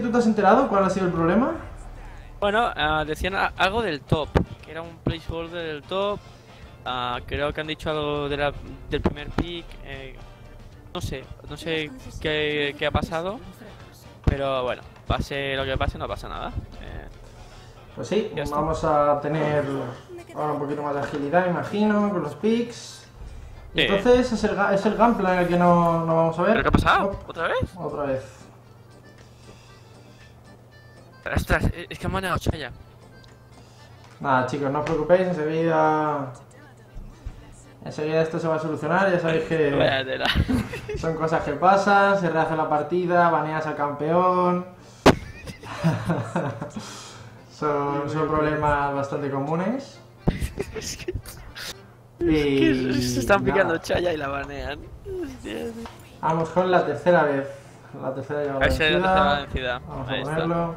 tú te has enterado cuál ha sido el problema? Bueno, decían algo del top, que era un placeholder del top. Creo que han dicho algo del primer pick. No sé qué ha pasado, pero bueno, pase lo que pase, no pasa nada. Pues sí, Ya está. vamos a tener ahora un poquito más de agilidad, imagino, con los picks. Sí. Entonces es el gameplay el que no vamos a ver. ¿Pero qué ha pasado? Oh, ¿Otra vez? otra vez. Ostras, es que han manejado Chaya. Nada, chicos, no os preocupéis, enseguida esto se va a solucionar, ya sabéis que Vaya tela. son cosas que pasan, se rehace la partida, baneas al campeón. son problemas bastante comunes. Y Se están picando nada, Chaya y la banean. vamos con la tercera vez. La tercera llamada A ver si la tercera vencida. vencida. Vamos a Ahí está. ponerlo.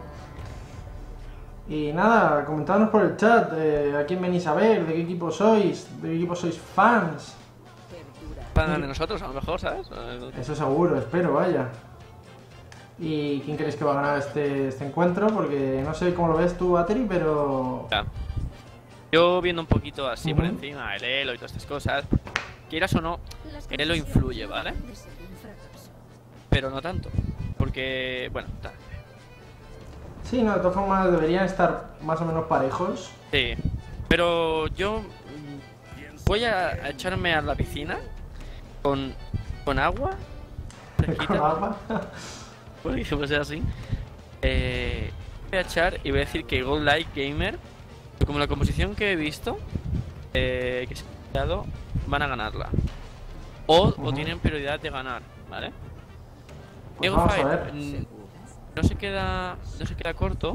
Y nada, comentadnos por el chat a quién venís a ver, de qué equipo sois, de qué equipo sois fans. Van de nosotros, a lo mejor, ¿sabes? Eso seguro, espero, vaya. ¿Y quién crees que va a ganar este encuentro? Porque no sé cómo lo ves tú, Ateri, pero... Ya. Yo viendo un poquito así por Ujú. encima, el Elo y todas estas cosas, quieras o no, el Elo influye, ¿vale? Pero no tanto. Porque, bueno, Sí, no, de todas formas deberían estar más o menos parejos. sí. Pero yo voy a echarme a la piscina con agua Con fresquita, agua. por ejemplo, sea así. Voy a echar y voy a decir que Gold Light Gamer, como la composición que he visto, que se ha creado, van a ganarla. O Ujú. tienen prioridad de ganar, ¿vale? Pues Ego vamos a Fire ver. no se queda corto.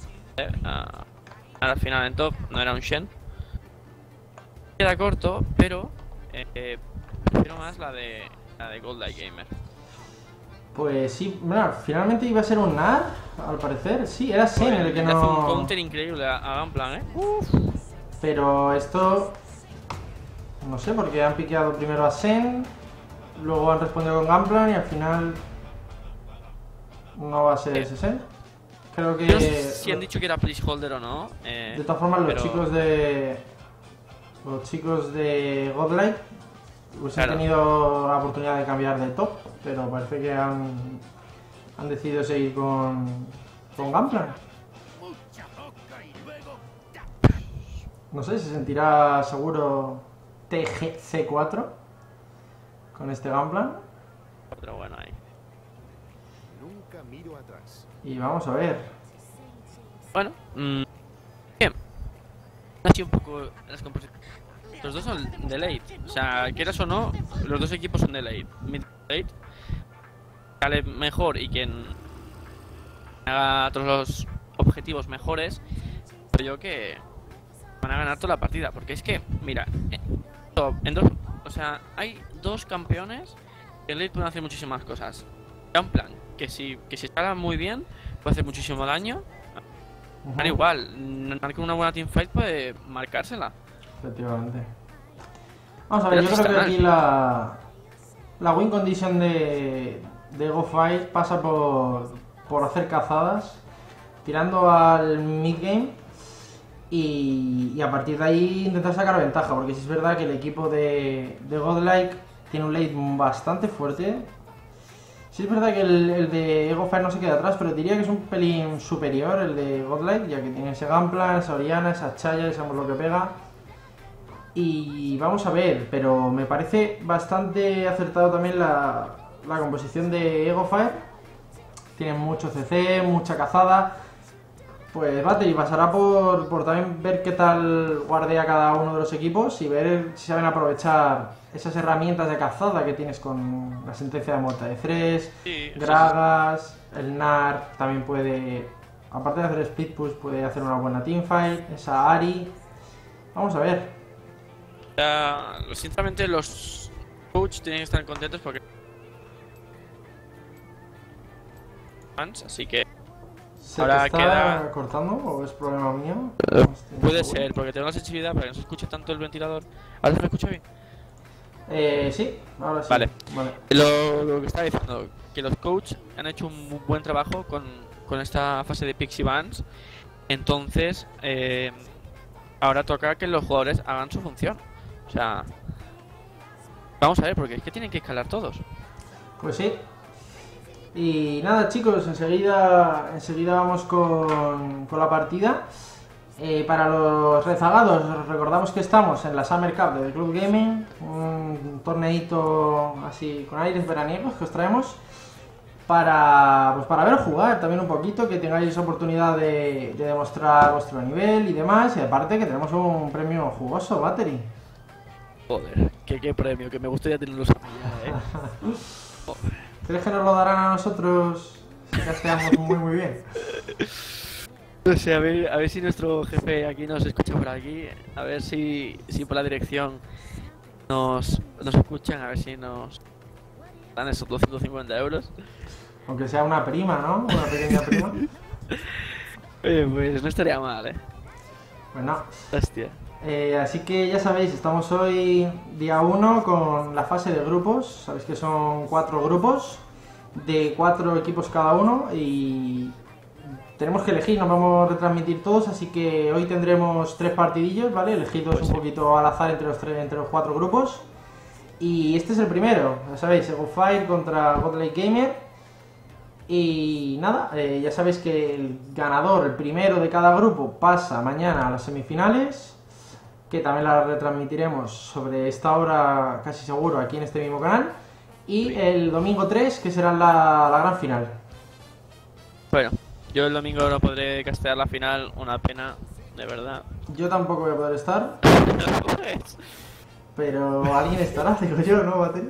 Al final en top no era un Shen. Queda corto, pero prefiero más la de Gold Light Gamer. Pues sí, bueno, finalmente iba a ser un NAR, al parecer. Sí, era Sen el que Le hace un no... counter increíble a Gunplan, Pero esto... No sé, porque han piqueado primero a Sen, luego han respondido con Gunplan y al final... No va a ser ese Sen. Creo que... Yo no sé si han dicho que era placeholder o no. De todas formas, los pero- chicos de... Los chicos de Godlike hubiesen Claro. tenido la oportunidad de cambiar de top, pero parece que han decidido seguir con Gunplan. No sé, se sentirá seguro TGC4 con este Gunplan. Pero bueno, ahí. Nunca miro atrás. Y vamos a ver. Bueno, bien. Ha sido un poco las composiciones. Los dos son de late. O sea, quieras o no, los dos equipos son de late. Mid late. Sale mejor y quien haga todos los objetivos mejores. Pero yo que van a ganar toda la partida. Porque es que, mira, o sea, hay dos campeones que en late pueden hacer muchísimas cosas. Gunplan, que si escala muy bien, puede hacer muchísimo daño. Al igual, marca una buena teamfight puede marcársela. Efectivamente. Vamos a ver, Pero yo sí creo que está aquí la win condition de Ego Fight pasa por hacer cazadas, tirando al mid game y a partir de ahí intentar sacar ventaja, porque si es verdad que el equipo de Godlike tiene un late bastante fuerte. Sí es verdad que el de Ego Fire no se queda atrás, pero diría que es un pelín superior el de Godlike, ya que tiene ese Gunplan, esa Oriana, esa Chaya, sabemos lo que pega. Y vamos a ver, pero me parece bastante acertado también la composición de Ego Fire. Tiene mucho CC, mucha cazada. Pues Battery pasará por también ver qué tal guardea cada uno de los equipos y ver si saben aprovechar esas herramientas de cazada que tienes con la sentencia de muerte de Thresh, Sí, Gragas, el NAR también puede, aparte de hacer split push, puede hacer una buena teamfight, esa Ari. Vamos a ver. Sinceramente, los coach tienen que estar contentos porque fans, así que ¿Se ahora te está queda- cortando o es problema mío? Eh, No estoy puede seguro. ser, porque tengo la sensibilidad para que no se escuche tanto el ventilador. ¿Ahora se me escucha bien? Sí, ahora sí. Vale. Vale. Lo que estaba diciendo, que los coaches han hecho un muy buen trabajo con con esta fase de Pixie Bands. Entonces, ahora toca que los jugadores hagan su función. O sea, vamos a ver, porque es que tienen que escalar todos. Pues sí. Y nada, chicos, enseguida vamos con la partida. Para los rezagados, os recordamos que estamos en la Summer Cup de The Club Gaming, un torneito así con aires veraniegos que os traemos para ver jugar también un poquito, que tengáis oportunidad de demostrar vuestro nivel y demás, y aparte que tenemos un premio jugoso, Battery. Joder, qué premio, que me gustaría tenerlos a mí ya, Joder. ¿Crees que nos lo darán a nosotros si casteamos muy bien? No sé, a ver si nuestro jefe aquí nos escucha por aquí, a ver si por la dirección nos escuchan, a ver si nos dan esos 250 euros. Aunque sea una prima, ¿no? Una pequeña prima. Oye, pues no estaría mal, Bueno. Hostia. Así que ya sabéis, estamos hoy día 1 con la fase de grupos. Sabéis que son 4 grupos de 4 equipos cada uno y tenemos que elegir, nos vamos a retransmitir todos, así que hoy tendremos 3 partidillos, ¿vale? Elegidos Pues un sí. poquito al azar entre los 4 grupos. Y este es el primero, ya sabéis, Ego Fire contra Godlike Gamer. Y nada, ya sabéis que el ganador, el primero de cada grupo, pasa mañana a las semifinales, que también la retransmitiremos sobre esta hora casi seguro aquí en este mismo canal. Y el domingo 3, que será la gran final. Bueno, yo el domingo no podré castear la final, una pena, de verdad. Yo tampoco voy a poder estar, Pues, pero alguien estará, digo yo, ¿no, Battery?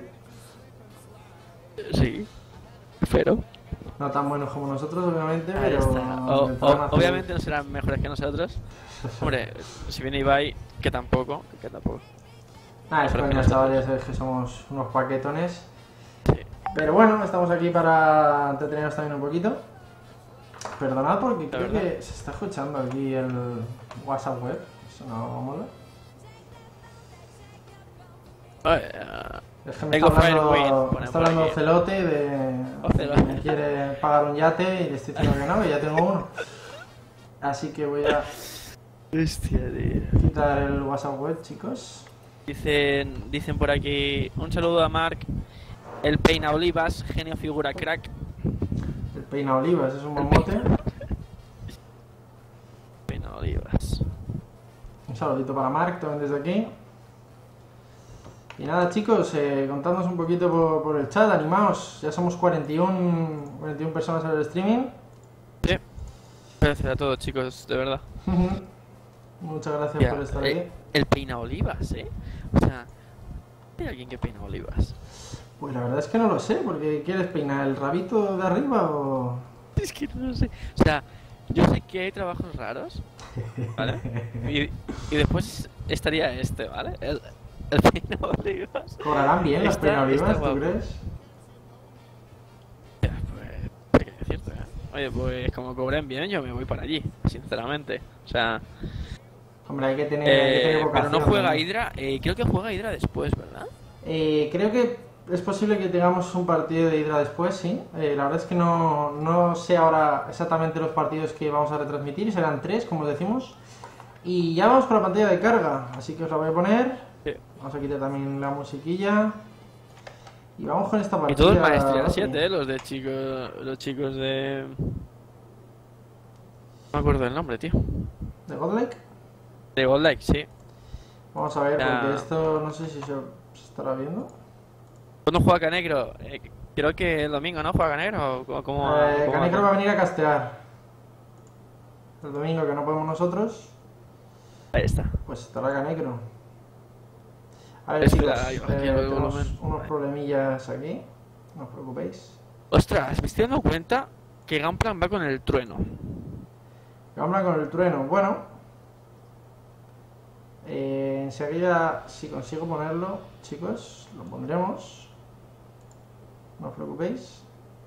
sí, pero No tan buenos como nosotros, obviamente, ahí pero está. intentarán hacer- Obviamente no serán mejores que nosotros. Hombre, si viene Ibai, que tampoco. Ah, es Pero coña, que no chavales, ya sabéis que somos unos paquetones. Sí. Pero bueno, estamos aquí para entreteneros también un poquito. Perdonad porque creo verdad. que se está escuchando aquí el WhatsApp web. Eso no mola. Es que me Ego está Fire Win, hablando, ponen está por hablando aquí. Celote de Ocelote. que me quiere pagar un yate y le estoy diciendo que no, que ya tengo uno. Así que voy a Hostia, tío. quitar el WhatsApp web, chicos. Dicen por aquí, un saludo a Mark, el Peina Olivas, genio figura crack. El Peina Olivas es un buen mote. Peina Olivas. Un saludito para Mark también desde aquí. Y nada, chicos, contadnos un poquito por el chat, animaos. Ya somos 41 personas en el streaming. Sí. Gracias a todos, chicos, de verdad. Muchas gracias Ya, por estar aquí. el Peina Olivas, O sea, ¿hay alguien que peina olivas? Pues la verdad es que no lo sé, porque ¿quieres peinar el rabito de arriba o...? Es que no lo sé. O sea, yo sé que hay trabajos raros, ¿vale? Y después estaría este, ¿vale? El Peina Olivas. ¿Cobrarán bien las Está- Peina Olivas, está tú guapo. crees? Ya, pues, hay que decirte, Oye, pues como cobren bien, yo me voy para allí, sinceramente. O sea, Hombre, hay que tener pero vocación, no juega ¿no? Hydra, creo que juega Hydra después, ¿verdad? Creo que es posible que tengamos un partido de Hydra después, sí. La verdad es que no sé ahora exactamente los partidos que vamos a retransmitir, serán 3, como decimos. Y ya vamos con la pantalla de carga, así que os la voy a poner. Sí. Vamos a quitar también la musiquilla. Y vamos con esta Y partida. todos maestría Roti. 7, los chicos de... No me acuerdo del nombre, tío. ¿De Godlike? De Godlike, sí. Vamos a ver, Ya. porque esto no sé si se estará viendo. ¿Cuándo juega Canegro? Creo que el domingo, ¿no? ¿Juega Canegro? ¿O cómo Canecro va a venir a castear. El domingo que no podemos nosotros, Ahí está. pues estará Canecro. A ver, Espera, chicos, ahí va, aquí el tenemos volumen. unos problemillas aquí, no os preocupéis. Ostras, me estoy dando cuenta que Gunplan va con el trueno. Gambla con el trueno, bueno. Enseguida, si consigo ponerlo, chicos, lo pondremos. No os preocupéis.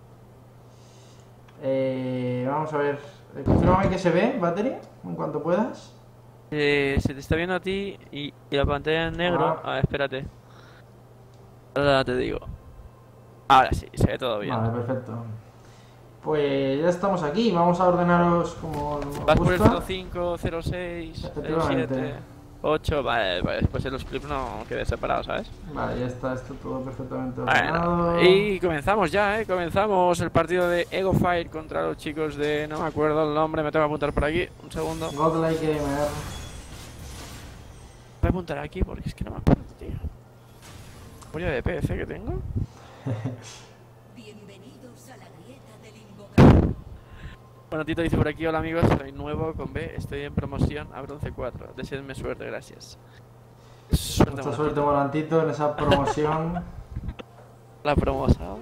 Vamos a ver. Confírmame que se ve, Battery, en cuanto puedas. Se te está viendo a ti y la pantalla en negro. Ah. Espérate. Ahora te digo. Ahora sí, se ve todo bien. Vale, perfecto. Pues ya estamos aquí, vamos a ordenaros como nos Vas por el gusta. 05, 06, Efectivamente. 07, 8, vale, pues en los clips no quedé separado, ¿sabes? Vale, ya está esto todo perfectamente Bueno, ordenado. y comenzamos ya, comenzamos el partido de Ego Fight contra los chicos de... no me acuerdo el nombre, me tengo que apuntar por aquí, un segundo. Godlike Gamer. Voy a apuntar aquí porque es que no me acuerdo, tío. Pollo de PC que tengo. Bienvenidos a la grieta del invocador. Bueno, Tito dice por aquí, hola amigos, soy nuevo con B, estoy en promoción a bronce 4. Deseadme suerte, gracias. Suerte, Mucha suerte, Morantito, en esa promoción. la promoción.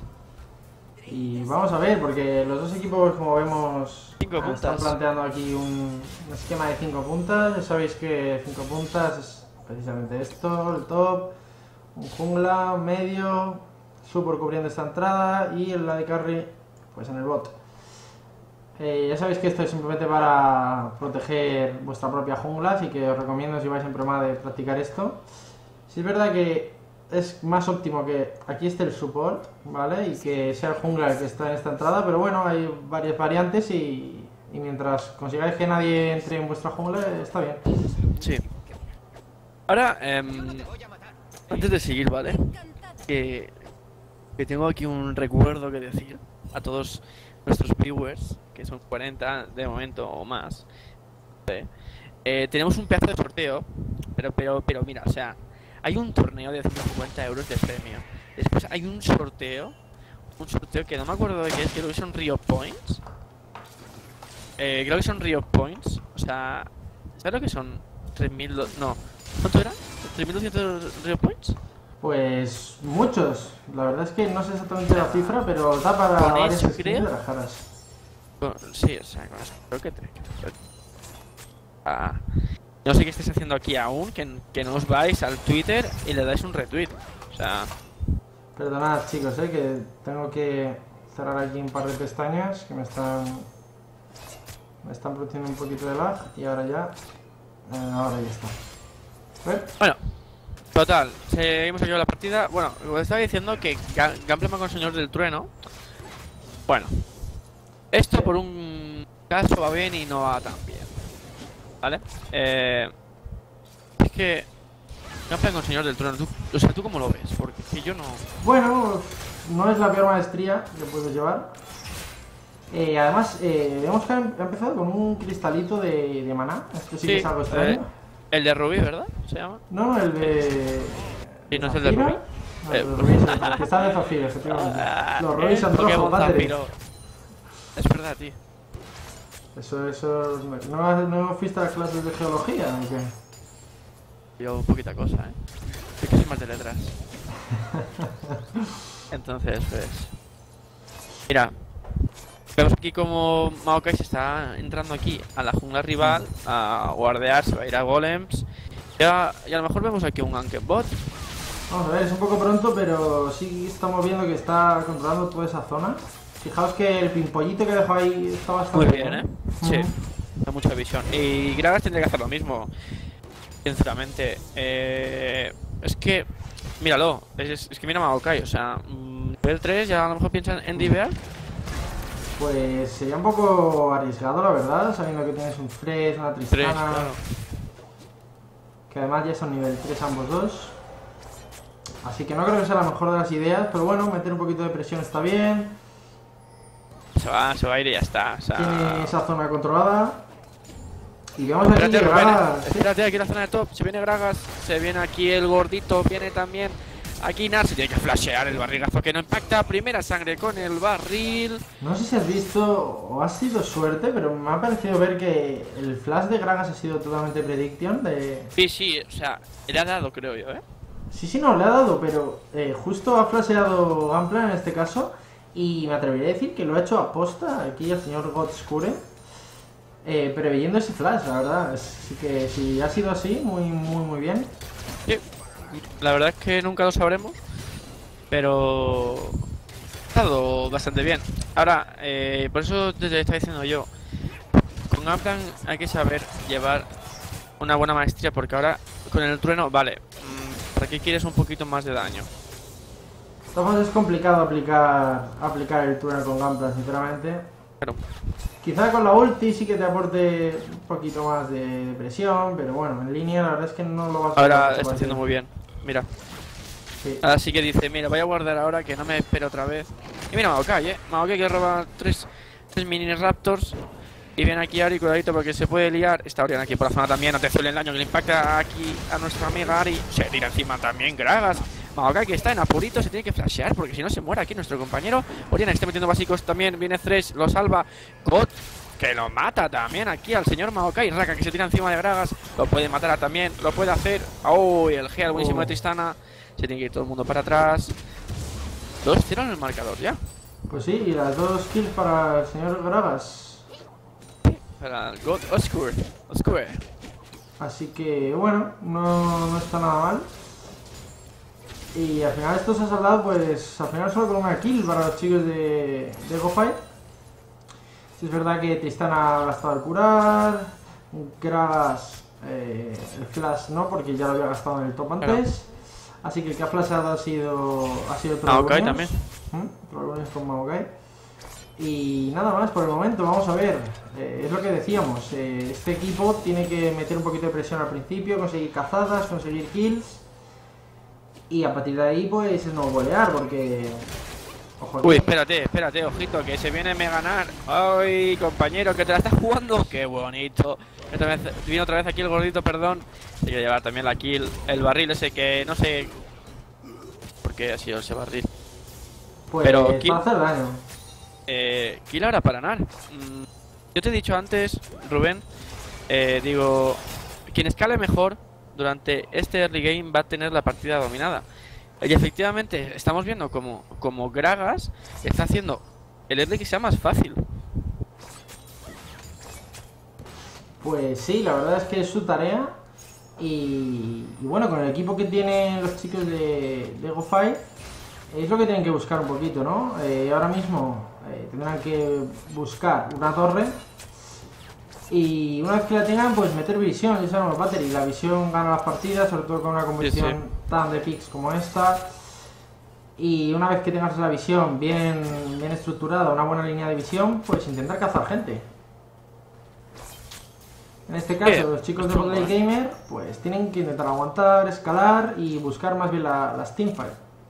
Y vamos a ver, porque los dos equipos, como vemos, 5 están puntas. planteando aquí un esquema de 5 puntas. Ya sabéis que 5 puntas es precisamente esto, el top, un jungla, medio, support cubriendo esta entrada y el de carry pues en el bot. Ya sabéis que esto es simplemente para proteger vuestra propia jungla, así que os recomiendo, si vais en proma, de practicar esto. Sí es verdad que es más óptimo que aquí esté el support, ¿vale? Y que sea el jungla el que está en esta entrada, pero bueno, hay varias variantes y mientras consigáis que nadie entre en vuestra jungla, está bien. Sí. Ahora, antes de seguir, ¿vale? Que tengo aquí un recuerdo que decir a todos nuestros viewers, que son 40 de momento o más. Tenemos un pedazo de sorteo, pero mira, o sea, hay un torneo de 150 euros de premio. Después hay un sorteo que no me acuerdo de qué es, creo que son Rio Points. Creo que son Rio Points, o sea, ¿sabes lo que son? 3.000, no, ¿cuánto era? ¿3.200 Rio Points? Pues muchos, la verdad es que no sé exactamente la cifra, pero da para Con varias eso, skins creo. de las caras. Sí, o sea, con eso creo que no sé qué estáis haciendo aquí aún, que no os vais al Twitter y le dais un retweet. O sea, Perdonad, chicos, que tengo que cerrar aquí un par de pestañas que me están produciendo un poquito de lag y ahora ya está. ¿Ver? bueno, total, seguimos aquí con la partida. Bueno, os estaba diciendo que Gameplay con Señor del Trueno. Bueno, esto por un caso va bien y no va tan bien, ¿vale? Es que Gameplay con Señor del Trueno, o sea, ¿tú cómo lo ves? Porque es que yo no... Bueno, no es la peor maestría que puedes llevar. Además, vemos que ha empezado con un cristalito de maná. Esto sí que es algo extraño. El de Rubí, ¿verdad? ¿Se llama? No, el de... Sí, no es el de Zafiro. Rubí. No, el de Rubí es el cristal de Zafiro, efectivamente. Los Rubí son Pokémon rojos, padre. Zafiro. Es verdad, tío. Eso... ¿No fuiste a clases de geología o qué? Yo poquita cosa, Soy casi más de letras. Entonces, pues... Mira, vemos aquí como Maokai se está entrando aquí a la jungla rival a guardear, se va a ir a golems. Y a lo mejor vemos aquí un gank bot. Vamos a ver, es un poco pronto, pero sí estamos viendo que está controlando toda esa zona. Fijaos que el pimpollito que dejó ahí está bastante Muy bien, Sí, Ujú. da mucha visión. Y Gragas tendría que hacer lo mismo, sinceramente. Es que, míralo, es que mira Maokai, o sea, nivel 3 ya a lo mejor piensan en divear. Pues sería un poco arriesgado, la verdad, sabiendo que tienes un Fresh, una 3, Tristana, claro. que además ya son nivel 3 ambos dos. Así que no creo que sea la mejor de las ideas, pero bueno, meter un poquito de presión está bien. Se va a ir y ya está. O sea... Tiene esa zona controlada. Y vemos aquí Espérate, que Rubén, Gragas... espérate, aquí la zona de top. Se viene Gragas, se viene aquí el gordito, viene también aquí Nar. Se tiene que flashear el barrigazo que no impacta. Primera sangre con el barril. No sé si has visto o ha sido suerte, pero me ha parecido ver que el flash de Gragas ha sido totalmente prediction de... Sí, o sea, le ha dado, creo yo, Sí, no, le ha dado, pero justo ha flasheado Gunplan en este caso. Y me atrevería a decir que lo ha hecho aposta aquí el señor Godskure, preveyendo ese flash, la verdad. Así que si ha sido así, muy bien. Sí, la verdad es que nunca lo sabremos, pero ha estado bastante bien. Ahora, por eso te estaba diciendo yo, con Gunplan hay que saber llevar una buena maestría, porque ahora con el trueno, vale, ¿para qué quieres un poquito más de daño? Entonces es complicado aplicar el túnel con Gunpla, sinceramente. Pero, Quizá con la ulti sí que te aporte un poquito más de presión, pero bueno, en línea la verdad es que no lo vas a ahora hacer está haciendo muy bien. Mira. Sí. Ahora sí que dice, mira, voy a guardar ahora que no me espero otra vez. Y mira Maokai, Maokai que roba tres mini raptors. Y viene aquí Ari, cuidadito porque se puede liar. Está Oriana aquí por la zona también, no te suele el daño que le impacta aquí a nuestra amiga Ari. Se tira encima también Gragas. Maokai que está en apurito, se tiene que flashear porque si no se muere aquí nuestro compañero. Oriana que está metiendo básicos también, viene Thresh, lo salva. God que lo mata también aquí al señor Maokai. Raka que se tira encima de Gragas, lo puede matar también, lo puede hacer. Uy, el G, buenísimo de Tristana. Se tiene que ir todo el mundo para atrás. 2-0 en el marcador ya. Pues sí, y las 2 kills para el señor Gragas. Para el God Oscure. Así que bueno, no está nada mal. Y al final esto se ha saldado pues al final solo con una kill para los chicos de GoFight. Sí, es verdad que Tristana ha gastado el curar, Gragas el flash no, porque ya lo había gastado en el top antes. Así que el que ha flashado ha sido Maokai también. Trollunions con Maokai. Y nada más por el momento, vamos a ver. Es lo que decíamos, este equipo tiene que meter un poquito de presión al principio, conseguir cazadas, conseguir kills. Y a partir de ahí pues no golear, porque... Ojo, uy, espérate, ojito, que se viene a ganar. Ay, compañero, que te la estás jugando. Qué bonito. Viene otra vez aquí el gordito, perdón. Se quiere llevar también la kill. El barril ese que no sé por qué ha sido ese barril. pues pero kill, para hacer daño. Kill ahora para ganar. Yo te he dicho antes, Rubén, digo, quien escale mejor durante este early game va a tener la partida dominada. Y efectivamente estamos viendo como Gragas está haciendo el early que sea más fácil. Pues sí, la verdad es que es su tarea. Y bueno, con el equipo que tienen los chicos de GoFight es lo que tienen que buscar un poquito, ¿no? Ahora mismo tendrán que buscar una torre. Y una vez que la tengan, pues meter visión, ya sabemos, Battery. La visión gana las partidas, sobre todo con una competición tan de picks como esta. Y una vez que tengas la visión bien estructurada, una buena línea de visión, pues intentar cazar gente. En este caso, los chicos de Godlike Gamer, pues tienen que intentar aguantar, escalar y buscar más bien las teamfight.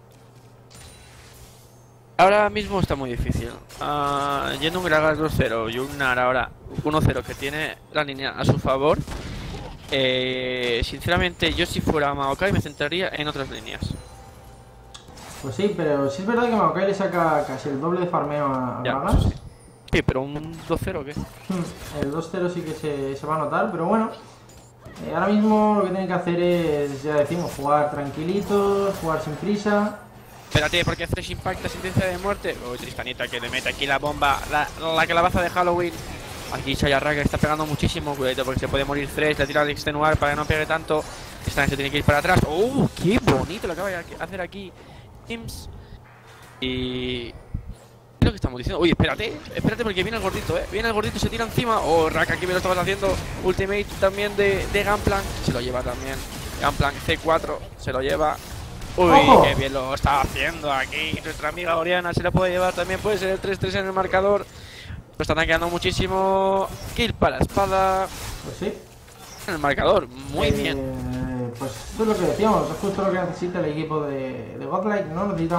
Ahora mismo está muy difícil. Yendo un Gragas 2-0 y un Nar ahora 1-0 que tiene la línea a su favor. Sinceramente, yo si fuera Maokai me centraría en otras líneas. Pues sí, pero sí es verdad que Maokai le saca casi el doble de farmeo a Gragas. Sí. Sí, pero un 2-0 ¿qué? El 2-0 sí que se va a notar, pero bueno. Ahora mismo lo que tienen que hacer es, ya decimos, jugar tranquilitos, jugar sin prisa. Espérate, porque Thresh impacta sentencia de muerte. Uy, Tristanita que le mete aquí la bomba, la calabaza de Halloween. Aquí Sayarra que está pegando muchísimo. Cuidado porque se puede morir Thresh, le tira al extenuar para que no pegue tanto. Esta se tiene que ir para atrás. ¡Oh, qué bonito lo acaba de hacer aquí Teams! Y... ¿qué es lo que estamos diciendo? Uy, espérate porque viene el gordito, viene el gordito y se tira encima. Oh, Raka, aquí me lo estabas haciendo. Ultimate también de Gunplank. Se lo lleva también. Gunplank C4, se lo lleva. Uy, ¡ojo! qué bien lo está haciendo aquí. Nuestra amiga Oriana se la puede llevar también. Puede ser el 3-3 en el marcador. Lo están tanqueando muchísimo. Kill para la espada. Pues sí. En el marcador, muy bien. Pues esto es lo que decíamos, es justo lo que necesita el equipo de Godlike, ¿no? Necesita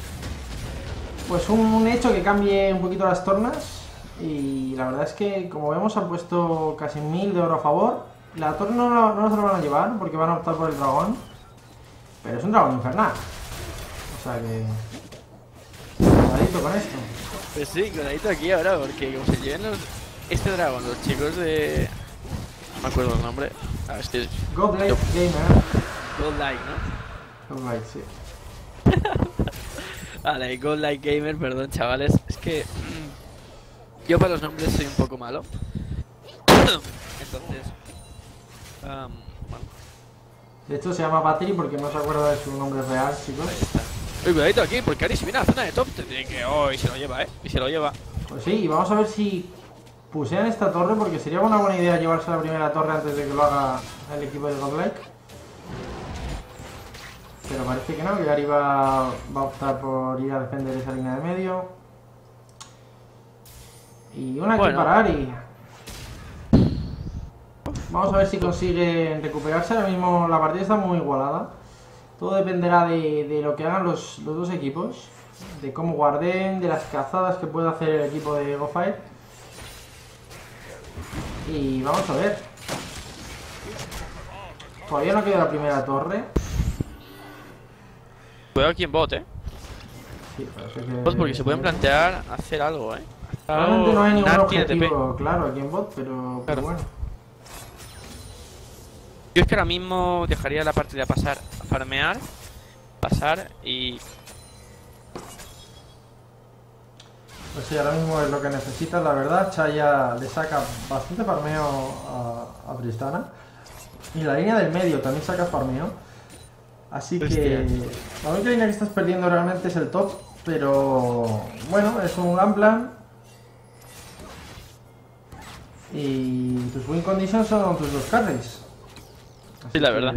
un hecho que cambie un poquito las tornas. Y la verdad es que, como vemos, han puesto casi 1000 de oro a favor. La torre no se lo van a llevar porque van a optar por el dragón. Pero es un dragón infernal. O sea que... cuidadito con esto. Pues sí, cuidadito aquí ahora, porque como se lleven este dragón, los chicos de... no me acuerdo el nombre. Es que... Godlike Gamer. Godlike, ¿no? Godlike, sí. Vale, Godlike Gamer, perdón chavales. Es que... yo para los nombres soy un poco malo. Entonces... bueno. De hecho se llama Battery porque no se acuerda de su nombre real, chicos. Uy, cuidadito aquí, porque Ari si viene a la zona de top te tiene que... oh, y se lo lleva, y se lo lleva. Pues sí, y vamos a ver si pusean esta torre, porque sería una buena idea llevarse la primera torre antes de que lo haga el equipo de Godlike. pero parece que no, que Gary va a optar por ir a defender esa línea de medio. Y una aquí para Ari. Vamos a ver si consigue recuperarse. Ahora mismo la partida está muy igualada. Todo dependerá de lo que hagan los dos equipos. De cómo guarden, de las cazadas que pueda hacer el equipo de GoFire. Y vamos a ver. Todavía no queda la primera torre. Cuidado aquí en bot, Sí, parece que... Pues porque se pueden plantear hacer algo, Realmente no hay ningún Nar tiene objetivo claro aquí en bot, pero Claro. bueno. Yo es que ahora mismo dejaría la partida pasar a farmear, pasar y... Pues sí, ahora mismo es lo que necesita, la verdad. Chaya le saca bastante farmeo a Tristana. Y la línea del medio también saca farmeo. Así que la única línea que estás perdiendo realmente es el top. Pero bueno, es un gran plan. Y tus win conditions son tus dos carries. Sí, la verdad.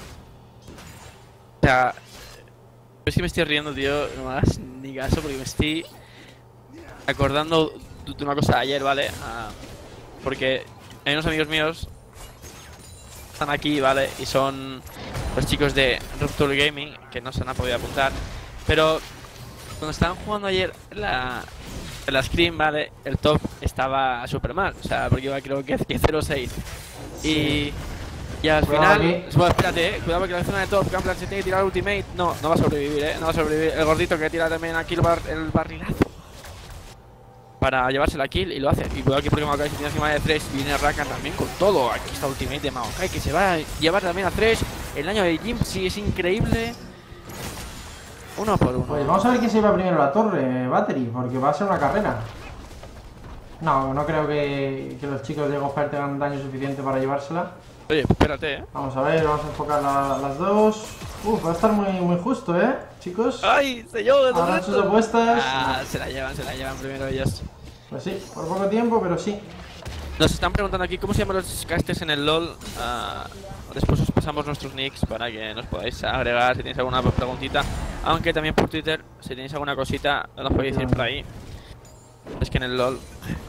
O sea, es que me estoy riendo, tío, no me hagas ni caso porque me estoy acordando de una cosa ayer, ¿vale? Porque hay unos amigos míos que están aquí, ¿vale? Y son los chicos de Rupture Gaming, que no se han podido apuntar. Pero cuando estaban jugando ayer la screen, ¿vale? El top estaba súper mal, o sea, porque iba creo que 0-6. Sí. Y al Cuidado final, aquí. bueno, espérate, cuidado porque la zona de top, Campbell se tiene que tirar el ultimate. No va a sobrevivir, no va a sobrevivir. El gordito que tira también aquí el barrilazo para llevarse la kill y lo hace. Y cuidado aquí porque Maokai se tiene encima de 3. Viene Rakan también con todo. Aquí está ultimate de Maokai que se va a llevar también a 3. El daño de Jim sí es increíble. Uno por uno. Pues vamos a ver quién se lleva primero la torre, Battery, porque va a ser una carrera. No creo que los chicos de GoFire tengan daño suficiente para llevársela. Oye, espérate, Vamos a ver, vamos a enfocar las dos. Va a estar muy justo, chicos. ¡Ay, señor! Habrán sus apuestas. Se la llevan primero ellos. Pues sí, por poco tiempo, pero sí. Nos están preguntando aquí cómo se llaman los casters en el LoL. Después os pasamos nuestros nicks para que nos podáis agregar si tenéis alguna preguntita. Aunque también por Twitter, si tenéis alguna cosita, nos podéis decir por ahí. Es que en el LoL...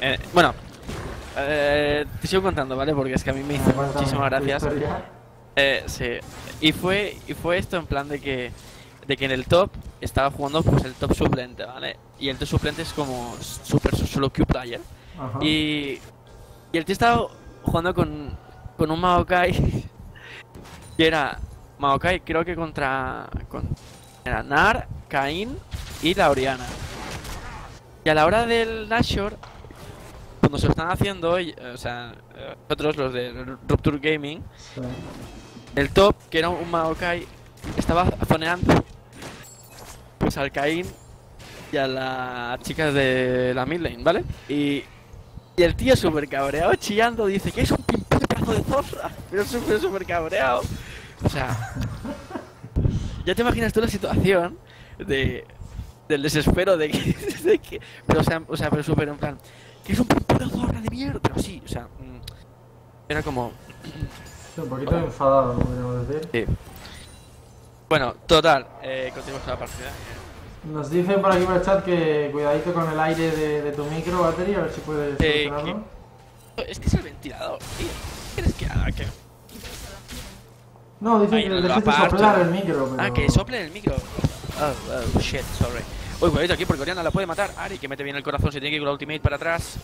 te sigo contando, ¿vale? Porque es que a mí me hizo Cuéntame muchísimas tu gracias. historia. Sí. Y fue esto en plan de que en el top estaba jugando pues el top suplente, ¿vale? Y el top suplente es como super solo Q player. Ajá. Y el tío estaba jugando con un Maokai que era Maokai, creo que era Nar, Caín y la Oriana. Y a la hora del Nashor, cuando se lo están haciendo, o sea, nosotros los de Rupture Gaming, Sí. el top, que era un Maokai, estaba zoneando pues al Caín y a las chicas de la mid lane, ¿vale? Y el tío súper cabreado, chillando, dice que es un pedazo de zorra, pero súper cabreado. O sea, ya te imaginas tú la situación del desespero de que pero pero súper en plan, que es un pedazo de zorra de mierda, pero sí, o sea, era como... Sí, un poquito enfadado, podríamos decir. Sí. Bueno, total, continuamos con la partida. Nos dicen por aquí por el chat que cuidadito con el aire de tu micro, Battery, a ver si puedes solucionarlo. Es que es el ventilador, tío. ¿Qué quieres que haga? ¿Qué? No, dicen Ahí que no les lo dejes de aparto. soplar el micro, pero... Ah, que sople el micro. Oh, shit, sorry. Uy, cuidadito aquí porque Oriana la puede matar. Ari, que mete bien el corazón, se tiene que ir con la ultimate para atrás.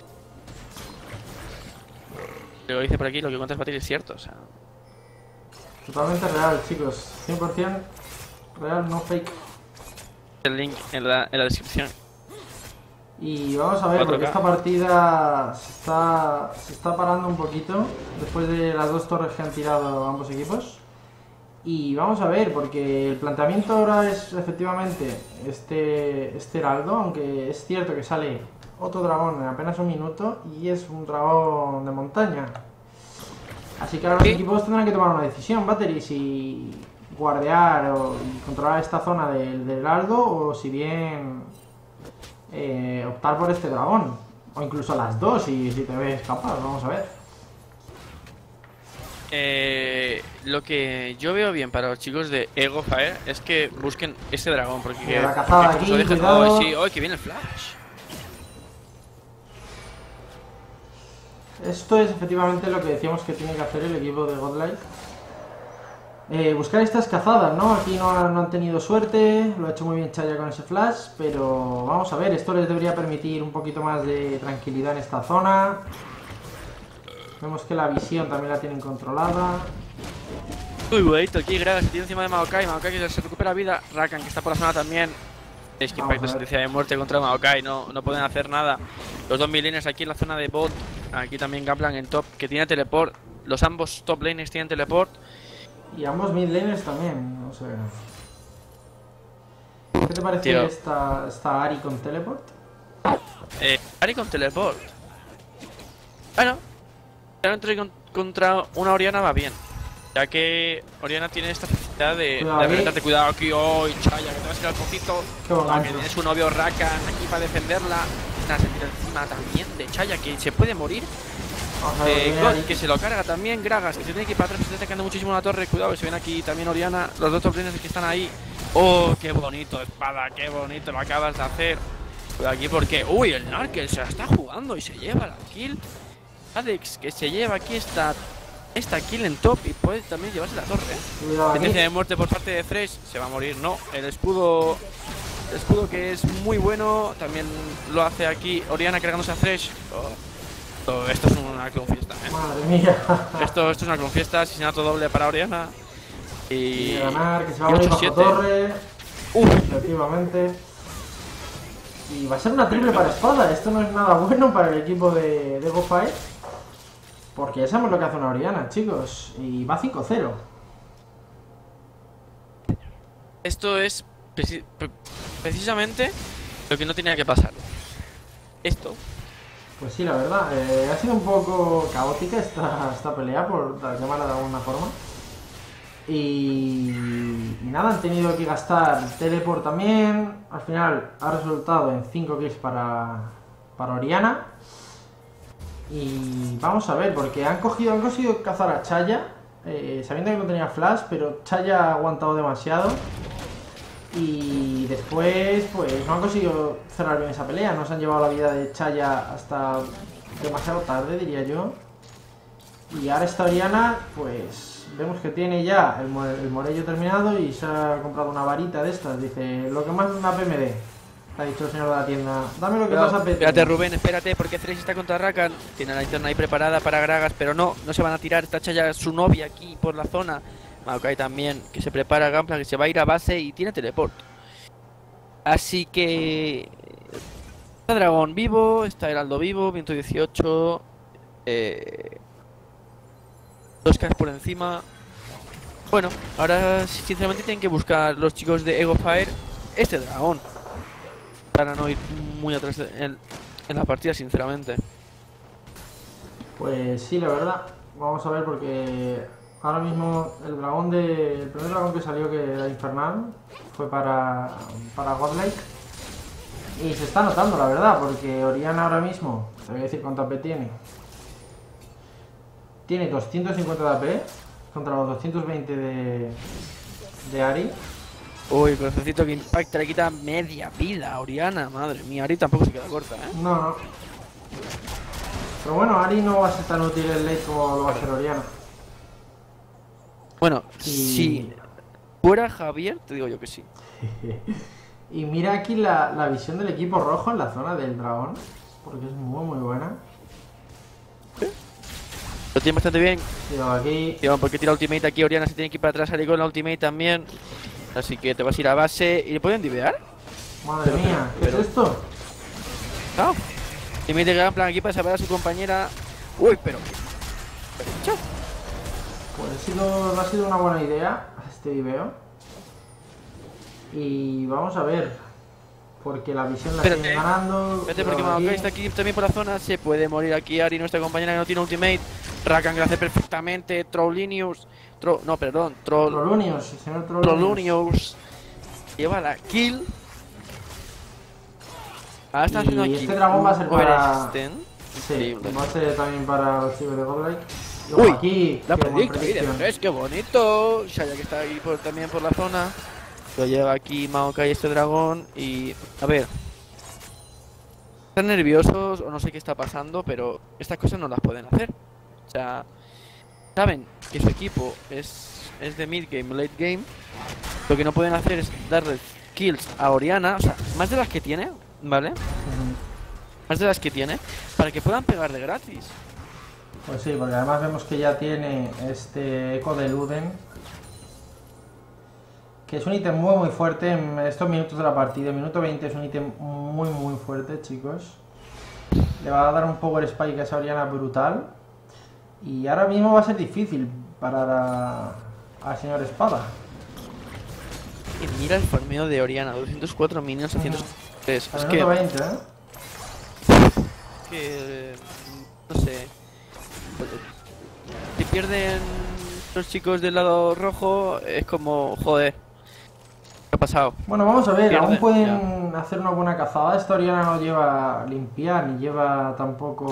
Lo dice por aquí, lo que cuentas para ti es cierto, o sea... Totalmente real, chicos. 100% real, no fake. El link en la descripción. Y vamos a ver, 4K. porque esta partida se está parando un poquito después de las dos torres que han tirado ambos equipos. Y vamos a ver, porque el planteamiento ahora es efectivamente este heraldo, aunque es cierto que sale otro dragón en apenas un minuto y es un dragón de montaña. Así que ahora los equipos tendrán que tomar una decisión, Battery, si guardear y controlar esta zona del heraldo o si bien optar por este dragón. O incluso las dos, si te ves capaz, vamos a ver. Lo que yo veo bien para los chicos de Ego Fire es que busquen ese dragón, porque Mira, la cazada porque aquí, como dejen, cuidado. sí, que viene el flash. Esto es efectivamente lo que decíamos que tiene que hacer el equipo de Godlike. Buscar estas cazadas, ¿no? Aquí no han tenido suerte, lo ha hecho muy bien Chaya con ese flash, pero vamos a ver, esto les debería permitir un poquito más de tranquilidad en esta zona. Vemos que la visión también la tienen controlada. Uy, bonito, aquí Gragas se tiene encima de Maokai, Maokai que se recupera vida, Rakan que está por la zona también. Es que Vamos impacto a ver. sentencia de muerte contra Maokai, no pueden hacer nada. Los dos midlaners aquí en la zona de bot, aquí también Gaplan en top, que tiene teleport. Los ambos top laners tienen teleport. Y ambos mid laners también, no sé. ¿Qué te parece Tío. esta Ari con teleport? Ari con teleport. Bueno, contra una Oriana va bien. Ya que Oriana tiene esta facilidad de Cuidado aquí. reventarte. Cuidado aquí, hoy Chaya, que te vas a ir al poquito. Qué buen Que gancho. tiene su novio Rakan aquí para defenderla. Nada, se tira encima también de Chaya, que se puede morir. Vamos a ver, viene God, Ari. que se lo carga también. Gragas, que se tiene que ir para atrás, se está atacando muchísimo la torre. Cuidado, que se viene aquí también Oriana. Los dos top laners que están ahí. Oh, qué bonito, espada, qué bonito lo acabas de hacer. Cuidado aquí porque, uy, el Narkel se la está jugando y se lleva la kill. Alex, que se lleva aquí esta kill en top y puede también llevarse la torre. Cuidado aquí. Sentencia de muerte por parte de Fresh. Se va a morir, no. El escudo que es muy bueno. También lo hace aquí Oriana cargándose a Fresh. Esto es una clon fiesta, Madre mía. Esto es una clon fiesta. Asesinato doble para Oriana. Y Quiere ganar, que se va a y morir bajo 8-7. torre. Uf, Efectivamente. Y va a ser una triple para espada. Esto no es nada bueno para el equipo de GoFire. Porque ya sabemos lo que hace una Oriana, chicos. Y va 5-0. esto es precisamente lo que no tenía que pasar. Esto. Pues sí, la verdad. Ha sido un poco caótica esta pelea, por llamarla de alguna forma. Y nada, han tenido que gastar teleport también. Al final ha resultado en 5 kills para Oriana. Y vamos a ver, porque han conseguido cazar a Chaya, sabiendo que no tenía flash, pero Chaya ha aguantado demasiado. Y después, pues no han conseguido cerrar bien esa pelea. No se han llevado la vida de Chaya hasta demasiado tarde, diría yo. Y ahora esta Oriana, pues vemos que tiene ya el Morello terminado y se ha comprado una varita de estas. Dice, lo que más una PMD. Ha dicho el señor de la tienda. Dame lo que pasa, Pete. Espérate, Rubén, espérate, porque Thresh está contra Rakan. Tiene la linterna ahí preparada para Gragas, pero no se van a tirar. Está Chaya su novia aquí por la zona. Maokai también, que se prepara Gunpla, que se va a ir a base y tiene teleport. Así que... Está Dragón vivo, está Heraldo vivo, 118. 2K por encima. Bueno, ahora sinceramente tienen que buscar los chicos de Ego Fire este dragón. Para no ir muy atrás en la partida, sinceramente. Pues sí, la verdad. Vamos a ver porque ahora mismo el primer dragón que salió, que era infernal, fue para Godlike. Y se está notando, la verdad, porque Oriana ahora mismo, te voy a decir cuánto AP tiene. Tiene 250 de AP contra los 220 de Ari. Uy, corazoncito que impacta, le quita media vida a Oriana, madre mía. Ari tampoco se queda corta, No. Pero bueno, Ari no va a ser tan útil en late como lo va a ser Oriana. Bueno, Y- si fuera Javier, te digo yo que sí. Y mira aquí la visión del equipo rojo en la zona del dragón, porque es muy buena. Lo tiene bastante bien. Cuidado aquí. Tío, porque tira ultimate aquí, Oriana se tiene que ir para atrás, Ari con la ultimate también. Así que te vas a ir a base. ¿Y le pueden divear? Madre mía, ¿qué pero- es esto? No. Ultimate de Gunpla aquí para salvar a su compañera. Uy, pero... Chao. Pues no ha sido una buena idea este video. Y vamos a ver, porque la visión la Espérate. siguen ganando. Vete porque Cuidado Maokai aquí. está aquí también por la zona. Se puede morir aquí Ari, nuestra compañera que no tiene ultimate. Rakan que lo hace perfectamente. Trollinius. No, perdón. Trollunius, el señor Trollunius. Trollunius. Lleva la kill. Ahora están Y haciendo aquí este dragón va a ser para- overextend. Sí, Increíble. va a ser también para los chicos de Godlike. Y ojo, Uy, aquí... la qué buena predicta, predicción. ¿ves? ¡Qué bonito! Shaya que está ahí también por la zona. Lo lleva aquí Maokai este dragón y... A ver... Están nerviosos o no sé qué está pasando, pero estas cosas no las pueden hacer. O sea... Saben que su equipo es de mid game, late game. Lo que no pueden hacer es darle kills a Orianna, o sea, más de las que tiene, ¿vale? Ujú. Más de las que tiene, para que puedan pegar de gratis. Pues sí, porque además vemos que ya tiene este eco de Luden, que es un ítem muy fuerte en estos minutos de la partida. El minuto 20 es un ítem muy fuerte, chicos. Le va a dar un power spike a esa Orianna brutal. Y ahora mismo va a ser difícil parar al señor Espada. Y mira el farmeo de Orianna, 204 minions a 103. Al Es minuto que, 20, ¿eh? no sé. Si pierden los chicos del lado rojo, es como, joder, ¿qué ha pasado? Bueno, vamos a ver, Pierde, aún pueden hacer una buena cazada. Esta Orianna no lleva limpiar, ni lleva tampoco...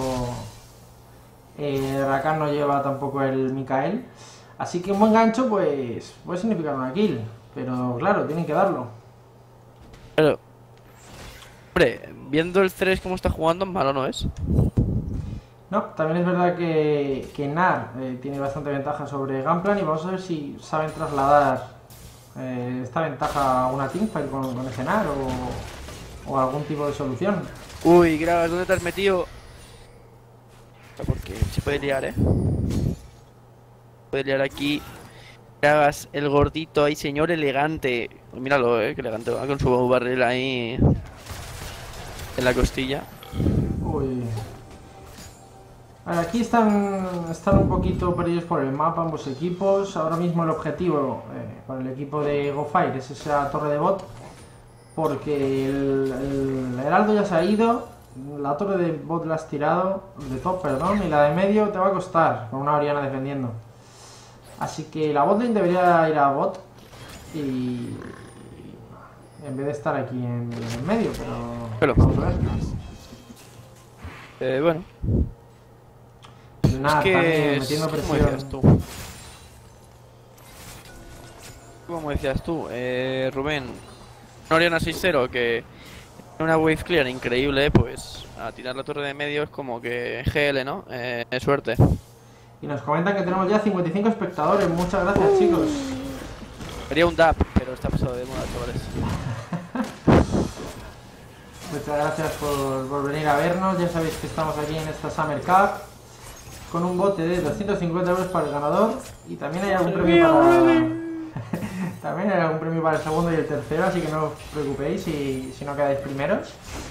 Rakan no lleva tampoco el Mikael. Así que un buen gancho, pues puede significar una kill. Pero claro, tienen que darlo. Pero, hombre, viendo el 3 cómo está jugando, malo no es. No, también es verdad que Nar tiene bastante ventaja sobre Gunplan. Y vamos a ver si saben trasladar esta ventaja a una teamfight con ese Nar o algún tipo de solución. Uy, Gragas, ¿dónde te has metido? Porque se puede liar, puede liar aquí. Gragas, el gordito ahí, señor elegante. Míralo, que elegante va con su barril ahí en la costilla. Uy. A ver, aquí están un poquito perdidos por el mapa ambos equipos. Ahora mismo el objetivo para el equipo de GoFire es esa torre de bot. Porque el Heraldo ya se ha ido. La torre de bot la has tirado, de top, perdón, y la de medio te va a costar con una Orianna defendiendo. Así que la botlane debería ir a bot y en vez de estar aquí en medio, pero vamos a ver. Bueno, Nada, es que también metiendo ¿cómo presión. decías tú? ¿Cómo decías tú, Rubén? Una Orianna 6-0 que una wave clear increíble, pues a tirar la torre de medio es como que GL, ¿no? Suerte. Y nos comentan que tenemos ya 55 espectadores. Muchas gracias, chicos. Sería un DAP, pero está pasado de moda, chavales. Muchas gracias por venir a vernos. Ya sabéis que estamos aquí en esta Summer Cup con un bote de 250 euros para el ganador. Y también hay algún premio para... También hay algún premio para el segundo y el tercero, así que no os preocupéis si no quedáis primeros.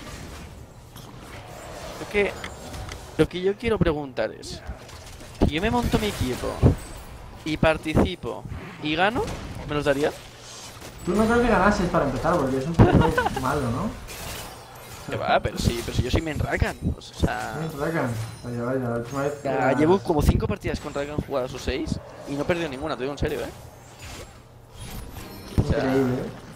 Lo que yo quiero preguntar es, si yo me monto mi equipo y participo y gano, ¿me los daría? Tú no creo que ganases para empezar, porque es un poquito malo, ¿no? Que va, pero si yo soy main Rakan, o sea... Rakan. Vaya, la última vez... Ya, llevo como 5 partidas con Rakan jugadas o 6 y no he perdido ninguna, te digo en serio, Increíble,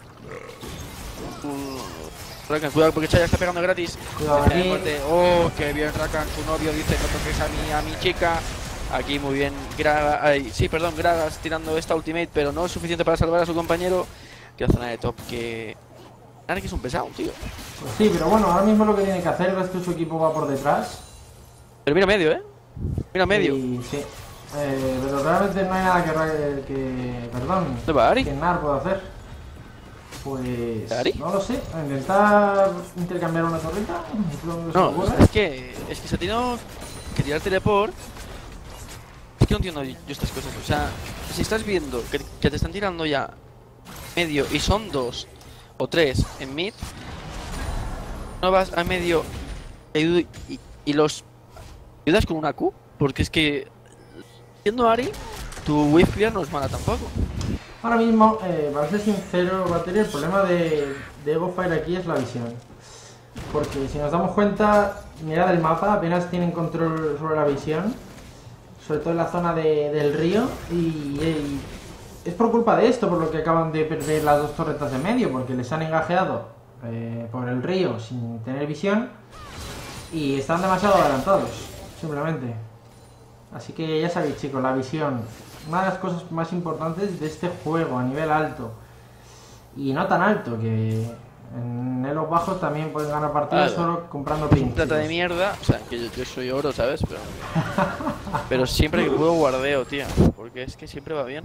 Rakan, cuidado porque Chaya está pegando gratis. Cuidado aquí. Oh, qué bien Rakan, tu novio dice no toques a mi chica. Aquí muy bien Gragas tirando esta ultimate, pero no es suficiente para salvar a su compañero. Que la zona de top que... Nada, que es un pesado, tío. Pues sí, pero bueno, ahora mismo lo que tiene que hacer es que su equipo va por detrás. Pero mira medio, mira medio. Y sí. Pero realmente no hay nada ¿Dónde va Ari? que Nar pueda hacer. Pues... ¿Ari? No lo sé. Intentar intercambiar una torreta. No, es que se ha tenido que tirar teleport. Es que no entiendo yo estas cosas. O sea, si estás viendo que te están tirando ya medio y son 2 o 3 en mid, no vas a medio y los ayudas con una Q, porque es que siendo Ari, tu wave clear no es mala tampoco. Ahora mismo, para ser sincero, Batería, el problema de EgoFire aquí es la visión. Porque si nos damos cuenta, mirad el mapa, apenas tienen control sobre la visión. Sobre todo en la zona del río. Y es por culpa de esto, por lo que acaban de perder las dos torretas de medio. Porque les han engajeado por el río sin tener visión. Y están demasiado adelantados, simplemente. Así que ya sabéis, chicos, la visión. Una de las cosas más importantes de este juego a nivel alto. Y no tan alto, que en elos bajos también pueden ganar partidas solo comprando pins. Plata de mierda, o sea, que yo soy oro, ¿sabes? Pero siempre que puedo guardeo, tío. Porque es que siempre va bien.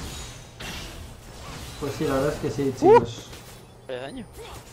Pues sí, la verdad es que sí, chicos. ¿Qué daño?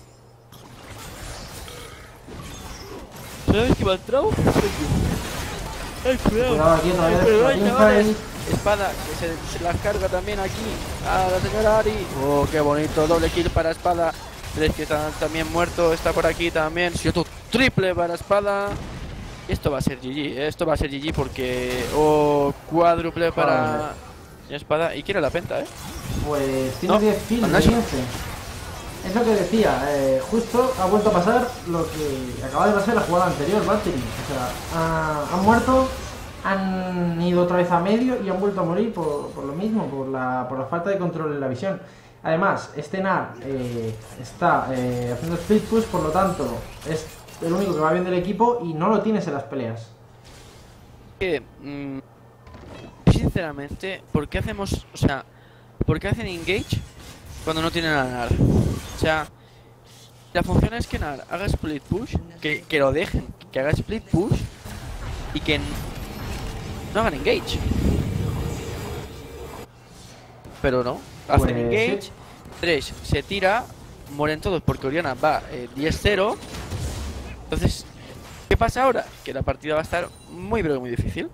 ¿Sabes que me ha entrado? ¡Ay, cuidado! Cuidado aquí otra vez, Pero la ay, pinza chavales. y- Espada, que se las carga también aquí a la señora Ari. Oh, qué bonito, doble kill para Espada. Tres que está también muerto, está por aquí también. Si otro triple para Espada. Esto va a ser GG, esto va a ser GG porque... Oh, cuádruple para Espada. Y quiere la penta, Pues tiene No, 10 kills de Nacho. 15. Es lo que decía, justo ha vuelto a pasar lo que acaba de pasar en la jugada anterior, Battery. O sea, han muerto, han ido otra vez a medio y han vuelto a morir por lo mismo, por la falta de control en la visión. Además, este NAR está haciendo split push, por lo tanto, es el único que va bien del equipo y no lo tienes en las peleas. Que, sinceramente, ¿por qué hacemos, o sea, por qué hacen engage cuando no tienen a NAR? O sea, la función es que NAR haga split push, que lo dejen, que haga split push y que no hagan engage. Pero no, hacen Pues, engage, sí. 3 se tira, mueren todos porque Oriana va 10-0. Entonces, ¿qué pasa ahora? Que la partida va a estar muy pero muy difícil.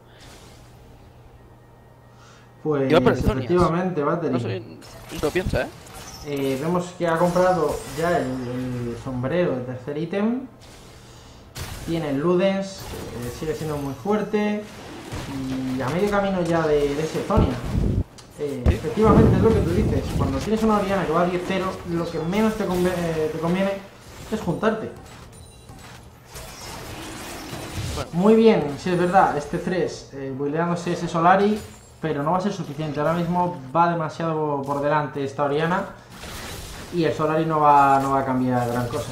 Pues Iba por el Zonias. efectivamente, Battery. No sé, lo piensa, Vemos que ha comprado ya el sombrero, el tercer ítem. Tiene el Ludens, que sigue siendo muy fuerte. Y a medio camino ya de ese Zonia. Efectivamente, es lo que tú dices. Cuando tienes una Oriana que va a 10-0, lo que menos te conviene es juntarte. Bueno. Muy bien, si es verdad, este 3 buildeándose ese Solari, pero no va a ser suficiente. Ahora mismo va demasiado por delante esta Oriana y el Solari no va a cambiar gran cosa.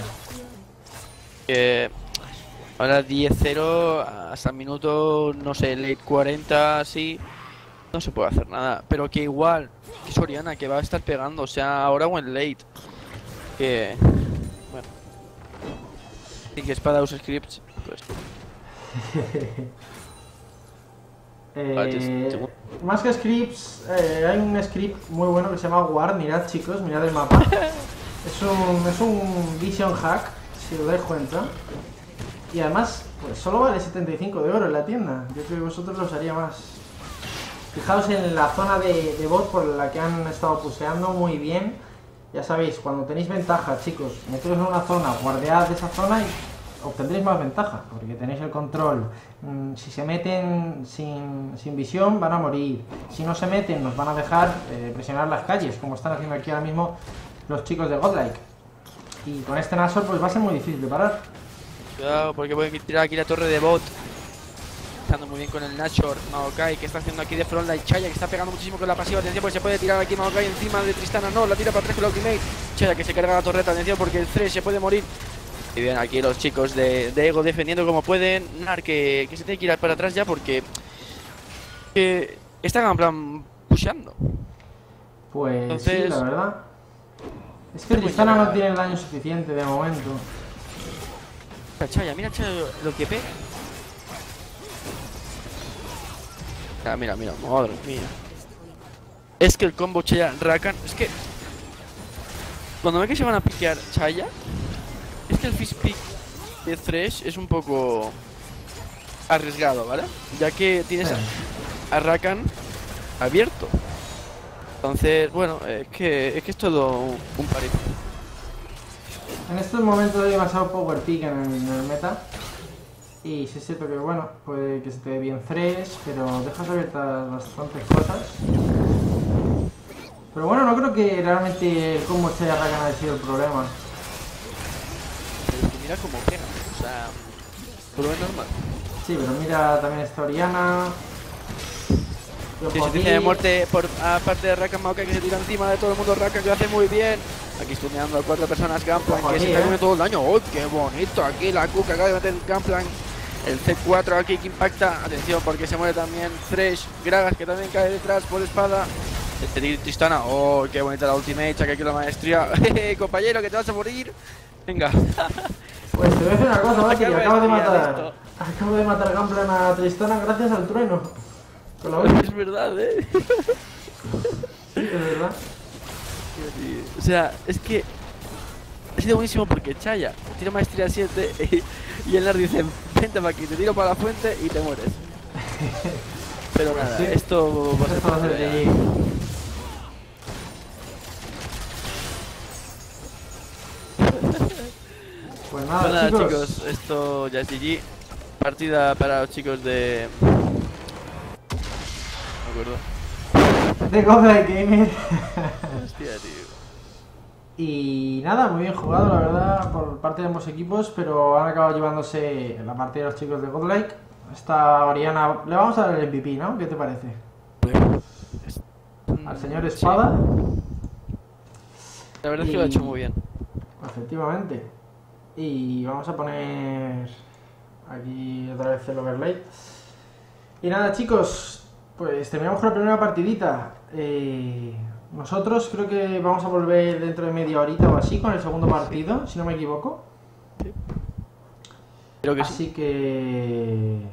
Ahora 10-0 hasta el minuto, no sé, late 40, así, no se puede hacer nada. Pero que igual, que es Oriana, que va a estar pegando, o sea, ahora o en late. Que, bueno. Y que Espada usa scripts, pues. Más que scripts, hay un script muy bueno que se llama Ward. Mirad, chicos, mirad el mapa. Es un vision hack, si os dais cuenta. Y además, pues solo vale 75 de oro en la tienda. Yo creo que vosotros lo usaría más. Fijaos en la zona de bot por la que han estado puseando muy bien. Ya sabéis, cuando tenéis ventaja, chicos, meteros en una zona, guardead esa zona y obtendréis más ventaja, porque tenéis el control. Si se meten sin visión, van a morir. Si no se meten, nos van a dejar presionar las calles, como están haciendo aquí ahora mismo los chicos de Godlike. Y con este Nashor, pues va a ser muy difícil de parar. Cuidado, porque pueden tirar aquí la torre de bot. Estando muy bien con el Nashor, Maokai, que está haciendo aquí de frontline. Chaya, que está pegando muchísimo con la pasiva. Atención, porque se puede tirar aquí Maokai encima de Tristana. No, la tira para atrás con la ultimate. Chaya, que se carga la torreta. Atención, porque el 3 se puede morir. Y bien, aquí los chicos de Ego defendiendo como pueden. Nar, que se tiene que ir para atrás ya porque están en plan pusheando. Pues Entonces, sí, la verdad. Es que Tristana no tiene el daño suficiente de momento. Chaya, mira Chaya lo que pega. Mira, madre mía. Es que el combo Chaya Rakan, es que cuando ve que se van a piquear Chaya, es que el fish pick de Thresh es un poco arriesgado, ¿vale? Ya que tienes a Rakan abierto. Entonces, bueno, es que es todo un parecido. En estos momentos hay demasiado power pick en el meta. Y sí es cierto que, bueno, puede que se te dé bien Thresh, pero dejas abiertas bastantes cosas. Pero bueno, no creo que realmente el combo Chaya Rakan haya sido el problema. Pero es que mira cómo pega, o sea, por lo normal. Sí, pero mira también esta Oriana. Sentencia de muerte por aparte de Rakan Maokai, que se tira encima de todo el mundo. Rakan, que lo hace muy bien. Aquí stuneando a 4 personas. Gunplank, que se está comiendo todo el daño. ¡Oh, qué bonito! Aquí la Q que acaba de meter Gunplank. El C4 aquí que impacta. Atención porque se muere también Thresh. Gragas que también cae detrás por espada. Tristana. Oh, qué bonita la ultimate. Saca aquí la maestría. Compañero, que te vas a morir. Venga. Pues te voy a decir una cosa, Valkyrie, Acaba acabo de de pillar matar. esto. Acabo de matar Gunplan a Tristana gracias al trueno. Con la ulti. Es verdad, Sí, es verdad. O sea, es que ha sido buenísimo porque Chaya tira maestría 7 y el Nar dice, vente para aquí, te tiro para la fuente y te mueres. Pero nada, Sí. esto va a ser Esto va a ser partida. GG. Pues nada, Pues nada, chicos. chicos, esto ya es GG. Partida para los chicos de... No me acuerdo. De Godlike Gamer. Hostia, tío. Y nada, muy bien jugado, la verdad, por parte de ambos equipos, pero han acabado llevándose la partida de los chicos de Godlike. Esta Oriana, le vamos a dar el MVP, ¿no? ¿Qué te parece? Al señor Sí. Espada. La verdad es que lo ha hecho muy bien. Efectivamente. Y vamos a poner aquí otra vez el overlay. Y nada, chicos, pues terminamos con la primera partidita. Nosotros creo que vamos a volver dentro de media horita o así con el segundo partido, si no me equivoco. Creo que sí. Así que...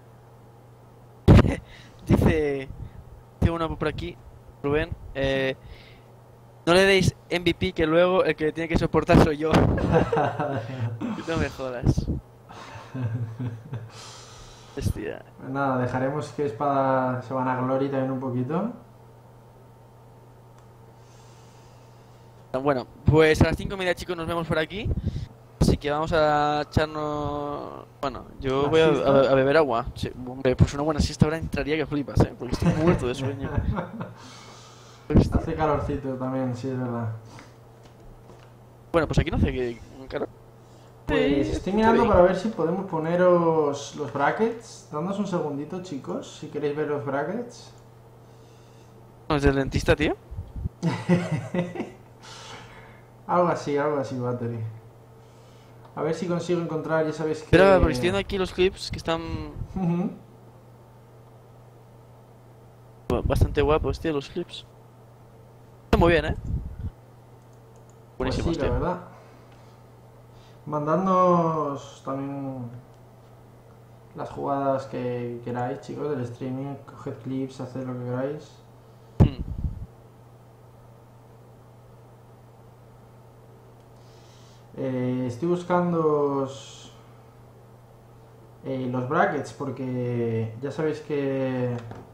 Dice uno por aquí, Rubén, no le deis MVP que luego el que tiene que soportar soy yo. No me jodas. Hostia. Pues nada, dejaremos que Espada se van a glory también un poquito. Bueno, pues a las 5:30, chicos, nos vemos por aquí. Así que vamos a echarnos... Bueno, yo ¿La voy siesta? a beber agua. Sí, hombre, pues una buena siesta ahora entraría que flipas, porque estoy muerto de sueño. Hostia. Hace calorcito también, sí, es verdad. Bueno, pues aquí no hace que... Claro. Pues estoy mirando para ver si podemos poneros los brackets. Dándonos un segundito, chicos, si queréis ver los brackets. ¿No es del dentista, tío? Algo así, Battery. A ver si consigo encontrar, ya sabéis que... Pero porque estoy viendo aquí los clips que están Ujú. bastante guapos, tío, los clips. Están muy bien, ¿eh? Pues Buenísimos, sí, la tío. verdad. Mandadnos también las jugadas que queráis, chicos, del streaming. Coged clips, haced lo que queráis. Hmm. Estoy buscando los brackets porque ya sabéis que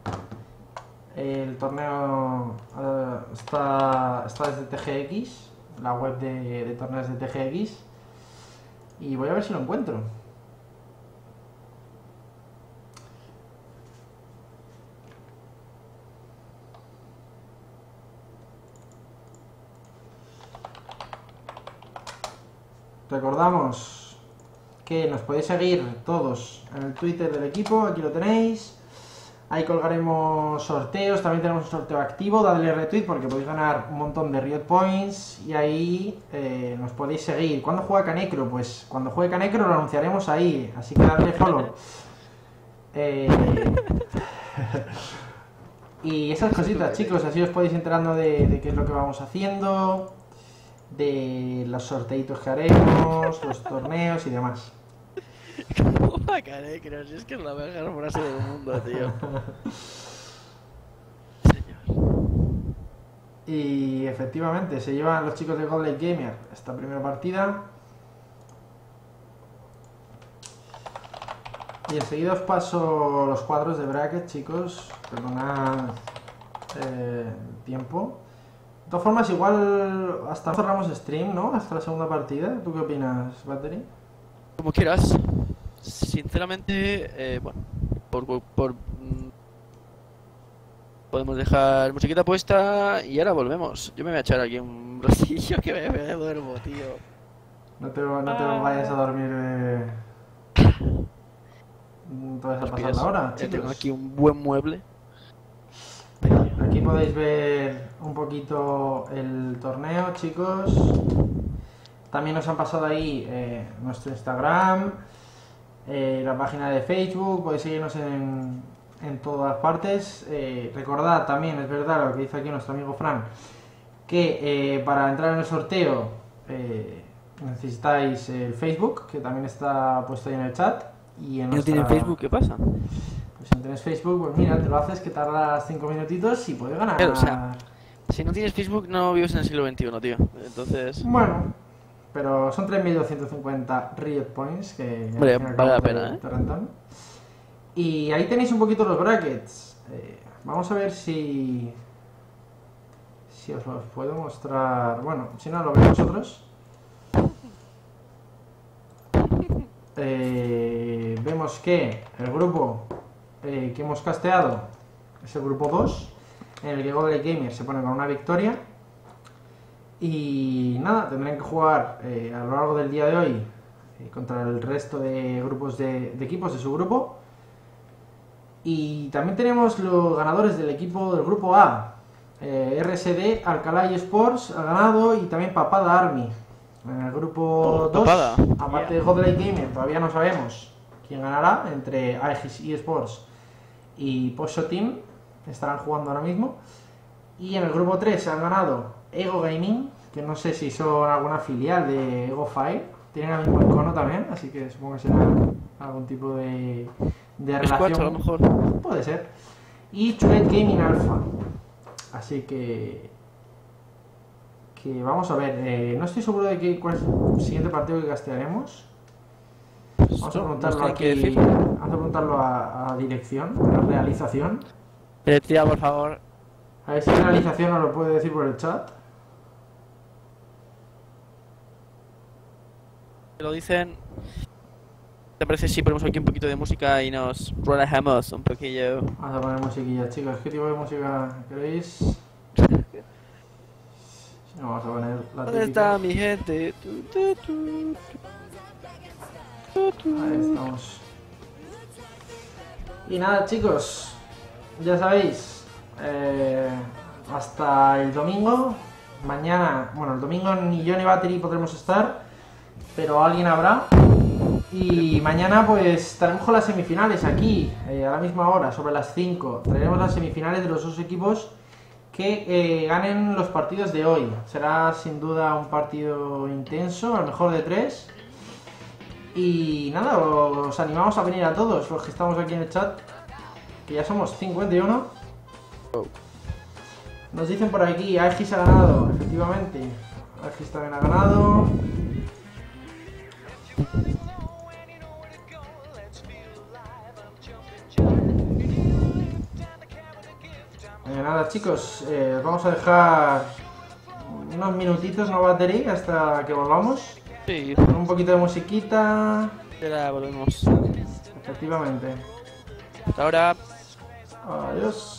el torneo está desde TGX, la web de torneos de TGX, y voy a ver si lo encuentro. Recordamos que nos podéis seguir todos en el Twitter del equipo, aquí lo tenéis. Ahí colgaremos sorteos, también tenemos un sorteo activo, dadle retweet porque podéis ganar un montón de Riot Points y ahí nos podéis seguir. ¿Cuándo juega Canecro? Pues cuando juegue Canecro lo anunciaremos ahí, así que dadle follow. Y esas cositas, chicos, así os podéis enterando de qué es lo que vamos haciendo, de los sorteitos que haremos, los torneos y demás. ¿Cómo va a caer? Creo si es que es la mejor frase del mundo, tío. Señor. Y efectivamente, se llevan los chicos de Godlike Gamer esta primera partida. Y enseguida os paso los cuadros de bracket, chicos. Perdonad el tiempo. De todas formas, igual hasta no cerramos stream, ¿no? Hasta la segunda partida. ¿Tú qué opinas, Battery? Como quieras. Sinceramente, bueno, podemos dejar musiquita puesta y ahora volvemos. Yo me voy a echar aquí un ratillo que me duermo, tío. No te vayas a dormir toda esa Los pasada pies. hora, Tengo chicos. aquí un buen mueble. Aquí podéis ver un poquito el torneo, chicos. También nos han pasado ahí nuestro Instagram. la página de Facebook, podéis seguirnos en todas partes. Recordad también, es verdad lo que dice aquí nuestro amigo Fran, que para entrar en el sorteo necesitáis el Facebook, que también está puesto ahí en el chat. Y en ¿No tienen Facebook? ¿Qué pasa? Pues si no tienes Facebook, pues mira, te lo haces que tardas 5 minutitos y puedes ganar. O sea, si no tienes Facebook no vives en el siglo XXI, tío. Entonces... Bueno, pero son 3.250 Riot Points que Hombre, al fin y al vale la cabo pena, te rentan. Y ahí tenéis un poquito los brackets. Vamos a ver si os los puedo mostrar. Bueno, si no lo veis vosotros. Vemos que el grupo que hemos casteado es el grupo 2, en el que Godlike Gamer se pone con una victoria. Y nada, tendrán que jugar a lo largo del día de hoy contra el resto de grupos de equipos de su grupo. Y también tenemos los ganadores del equipo del grupo A. RSD, Alcalá y Sports ha ganado, y también Papada Army. En el grupo 2, Papada. aparte de Godlike Gamer, todavía no sabemos quién ganará entre Aegis eSports y Pozo Team. Estarán jugando ahora mismo. Y en el grupo 3 han ganado Ego Gaming, que no sé si son alguna filial de Ego Fire. Tienen el mismo icono también, así que supongo que será algún tipo de relación. a lo mejor. Puede ser. Y Chulet Gaming Alpha. Así que vamos a ver. No estoy seguro de cuál es el siguiente partido que castearemos. Vamos a preguntarlo aquí. Vamos a preguntarlo a dirección, a realización. Tía, por favor. A ver si la realización nos lo puede decir por el chat. Lo dicen. ¿Te parece si ponemos aquí un poquito de música y nos relajamos un poquillo? Vamos a poner musiquilla, chicos. ¿Qué tipo de música queréis? Si no, vamos a poner la ¿Dónde típica. está mi gente? Ahí estamos. Y nada, chicos, ya sabéis, hasta el domingo. Mañana, bueno, el domingo ni yo ni Battery podremos estar, pero alguien habrá. Y mañana pues estaremos con las semifinales aquí, a la misma hora, sobre las 5. Traeremos las semifinales de los dos equipos que ganen los partidos de hoy. Será sin duda un partido intenso, al mejor de 3. Y nada, os animamos a venir a todos los que estamos aquí en el chat, que ya somos 51. Nos dicen por aquí, Aegis ha ganado, efectivamente. Aegis también ha ganado. Nada, chicos, vamos a dejar unos minutitos, no Battery, hasta que volvamos. Sí, Con un poquito de musiquita. ya volvemos. Efectivamente. Hasta ahora. Adiós.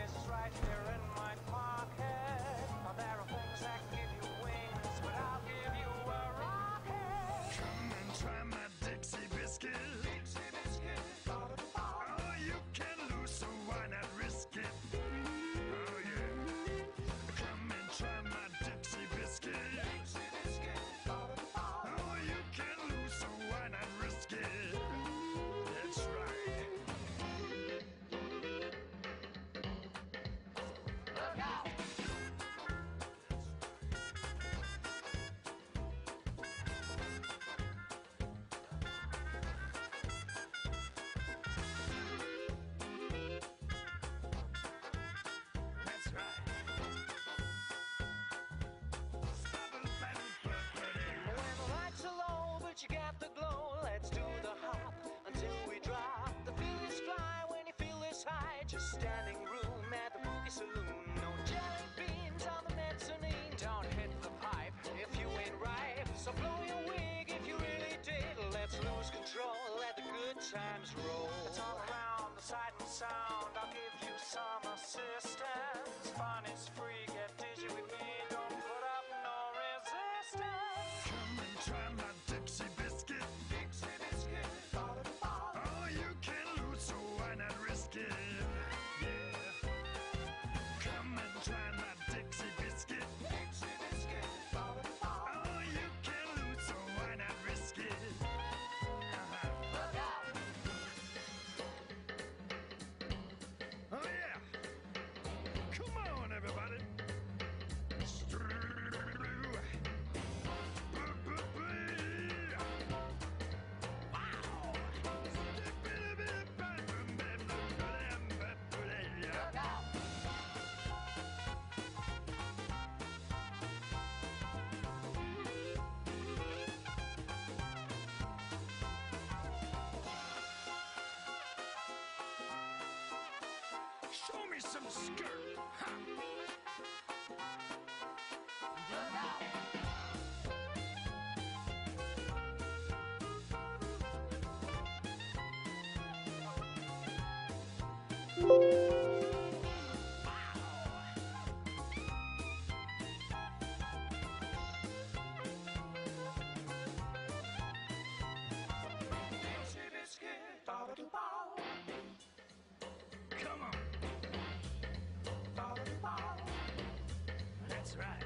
You got the glow, let's do the hop until we drop. The feel is fly when you feel this high. Just standing room at the boogie saloon. No jelly beans on the mezzanine. Don't hit the pipe if you ain't right. So blow your wig if you really did. Let's lose control, let the good times roll. It's all around the sight and sound. I'll give you some assistance. Fun is free, get dizzy with me. Don't put up no resistance. Come and try my Dixie biscuit. Dixie biscuit. Oh, you can lose, so why not risk it? Yeah. Come and try my Dixie biscuit. Dixie biscuit. Oh, you can lose, so why not risk it? Look out. Show me some skirt. Ha. Come on. That's right.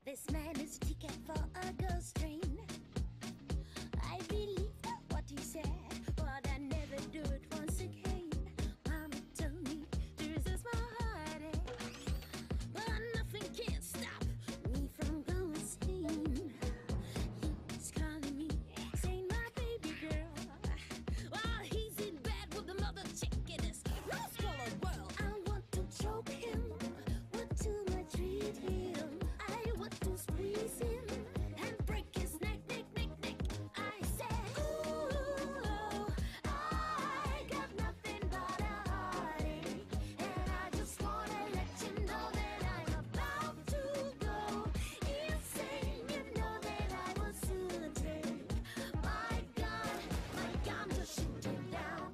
This man is a ticket for a ghost train. I believe what he said, but I never do it once again. Mama told me this is my heartache, but nothing can stop me from going insane. He's calling me, saying my baby girl, while he's in bed with another chick in his rose-colored world. I want to choke him, but too much treat him. I want to squeeze him and break his neck, neck, neck, neck. I said, ooh, I got nothing but a heartache, and I just wanna let you know that I'm about to go insane. You know that I will soon take my gun to shoot him down.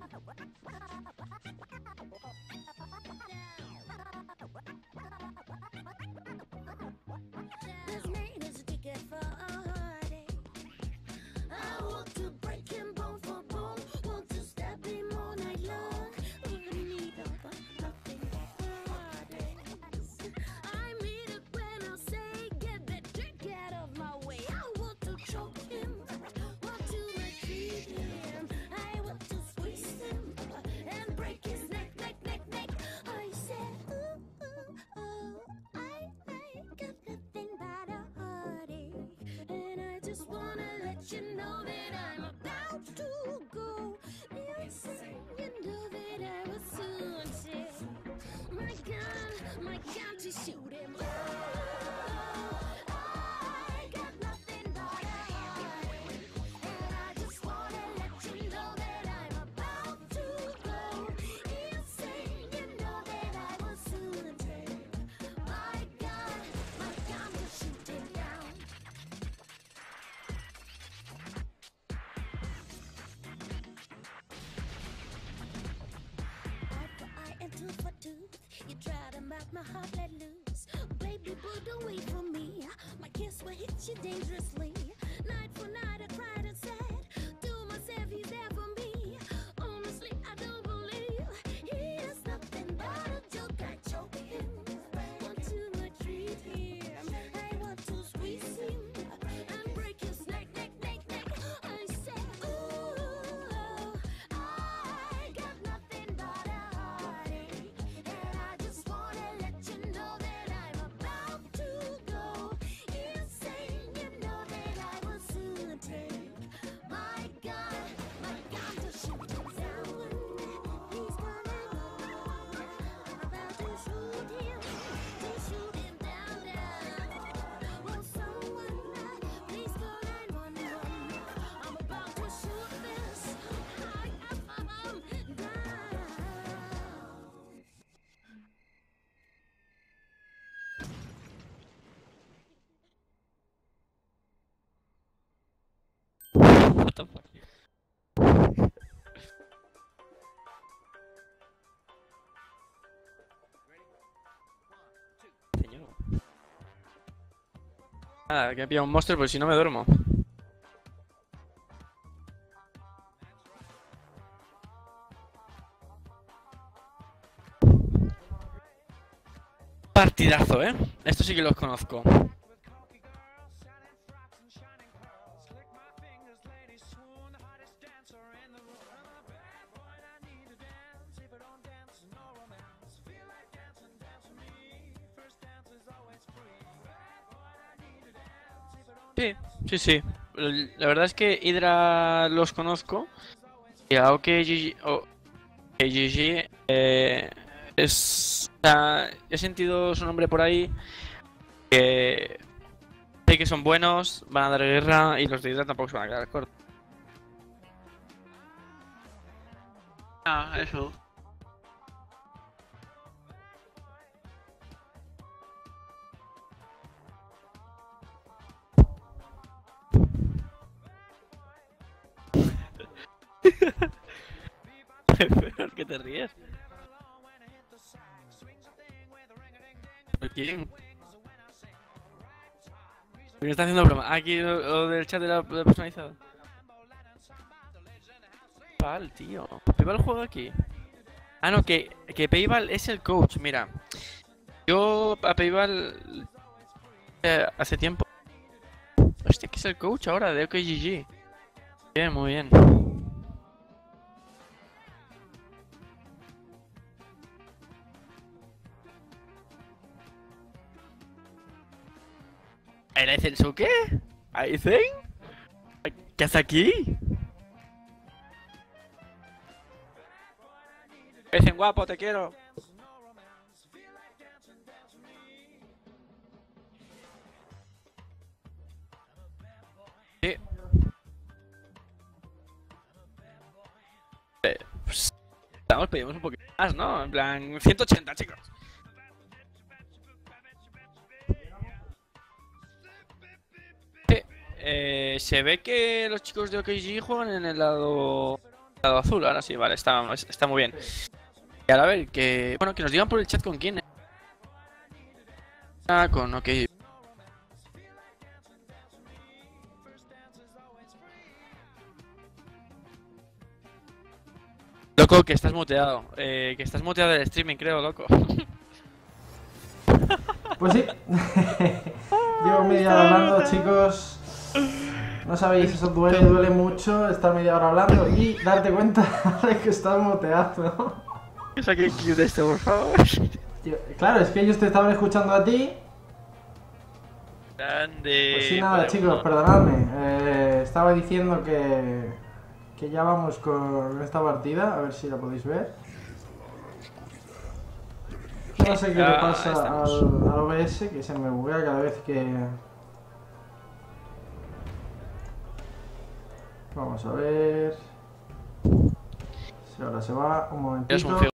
This man is a ticket for a heartache. I want to break him bone for bone, want to stab him all night long. With a needle, but nothing but heartaches. I mean it when I say, get that dick out of my way. I want to choke him, want to retreat him. I want to squeeze him and break his neck, neck, neck, neck. I said, I got nothing but a heartache, and I just wanna let you know that I'm about to go insane. You know that I will soon take my gun to shoot him. I got nothing but a heartache, and I just wanna let you know that I'm about to go insane. You know that I will soon take my gun to shoot him down. Eye for eye and tooth for tooth. You try to make my heart let loose. Baby boo, don't wait for me. My kiss will hit you dangerously. Night for night I cried and said to myself, he's there for me. Honestly, I don't believe he is nothing but a joke. I choke him, want to retreat him. I want to squeeze him and break his neck, neck, neck, neck. I said, ooh, I got nothing but a heartache, and I just wanna let you know that I'm about to go insane. You know that I will soon take my gun to shoot him down. He's coming on, I'm about to shoot him down, down. Will someone please call 911? I'm about to shoot this down. What the fuck? Señor. Nada, que he pillado un monstruo, pues si no me duermo. Partidazo, ¿eh? Esto sí que los conozco. Sí, sí, sí. La verdad es que Hydra los conozco. Y a OKGG es... o sea, he sentido su nombre por ahí. Que sé que son buenos, van a dar guerra y los de Hydra tampoco se van a quedar cortos. Ah, eso. ¿Por qué te ríes? ¿Por quién? ¿Por qué está haciendo broma? Aquí lo del chat de la personalizado. Payval, tío. Payval juega aquí. Ah, no, que Payval es el coach. Mira, yo a Payval hace tiempo. Hostia, que es el coach ahora de OKGG. Bien, muy bien. ¿El Aizensuke? ¿Aizen? ¿Qué hace aquí? Aizen guapo, te quiero. Sí. Pues, pedimos un poquito más, ¿no? En plan, 180, chicos. Se ve que los chicos de OKG juegan en el lado azul. Ahora sí, vale, está muy bien. Y ahora a ver, que nos digan por el chat con quién. Con OK. Loco, que estás muteado. Que estás muteado del streaming, creo, loco. Pues sí. Llevo media hora hablando, chicos. No sabéis, eso duele mucho estar media hora hablando y darte cuenta de que estás muteado. Saque clip de esto, por favor. Tío, claro, es que ellos te estaban escuchando a ti. Grande. Pues sí, nada, chicos, perdonadme. Estaba diciendo que ya vamos con esta partida, a ver si la podéis ver. No sé qué le pasa al OBS, que se me buguea cada vez que... Vamos a ver... Si ahora se va, un momentito.